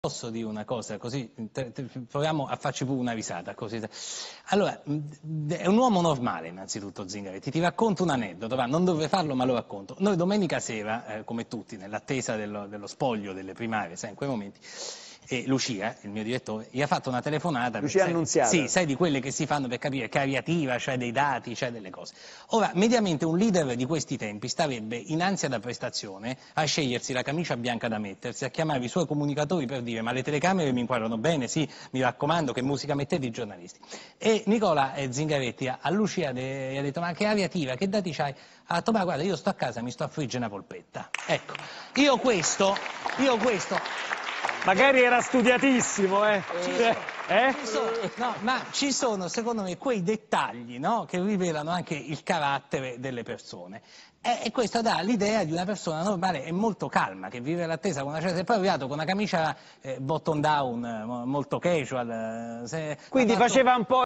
Posso dire una cosa così, proviamo a farci pure una risata così. Allora, è un uomo normale innanzitutto Zingaretti, ti racconto un aneddoto, va, non dovrei farlo ma lo racconto. Noi domenica sera, come tutti, nell'attesa dello spoglio delle primarie, sai, in quei momenti, Lucia, il mio direttore, gli ha fatto una telefonata. Lucia Annunziata. Sì, sai di quelle che si fanno per capire che è creativa, c'è dei dati, c'è delle cose. Ora, mediamente un leader di questi tempi starebbe in ansia da prestazione a scegliersi la camicia bianca da mettersi, a chiamare i suoi comunicatori per dire ma le telecamere mi inquadrano bene, sì, mi raccomando, che musica mettete i giornalisti. E Nicola Zingaretti a Lucia gli ha detto ma che creativa, che dati c'hai? Ha detto ma guarda io sto a casa, mi sto a friggere una polpetta. Ecco, io questo... Magari era studiatissimo, No, ma ci sono secondo me quei dettagli, no, che rivelano anche il carattere delle persone. E questo dà l'idea di una persona normale e molto calma, che vive l'attesa con una certa... E poi è arrivato con una camicia button down, molto casual. Quindi faceva un po'